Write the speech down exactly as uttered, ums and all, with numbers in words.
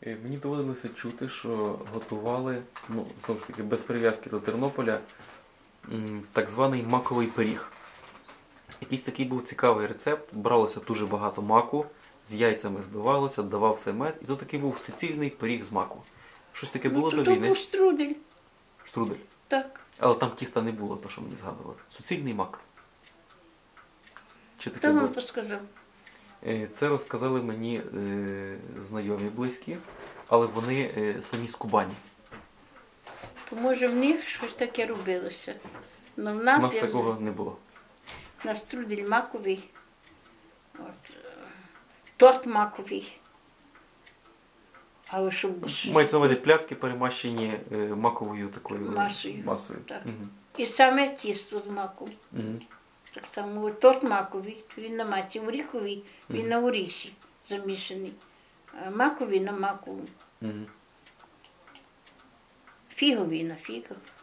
Е, Мені доводилося чути, що готували, ну, знову ж таки, без прив'язки до Тернополя, м, так званий маковий пиріг. Якийсь такий був цікавий рецепт. Бралося дуже багато маку, з яйцями збивалося, давався мед, і то такий був суцільний пиріг з маку. Щось таке Ну, було то до то війни? був струдель. Штрудель. Так. Але там тіста не було, то що мені згадували. Суцільний мак. Чи таке Хто було? вам посказав? Е, Це розказали мені е, знайомі близькі, але вони е, самі з Кубані. То може в них щось таке робилося. Ну в У нас, нас я такого вз- не було. на струдель маковий, от, е, торт маковий. Але щоб Мається на увазі пляцки перемащені е, маковою такою Масою. масою. Так. Мгм. і саме тісто з маком. Мгм. Так само от торт маковий, він на маті, оріховий, він Мгм. на оріші замішаний. А маковий на маку, Мгм. фіговий на фігах.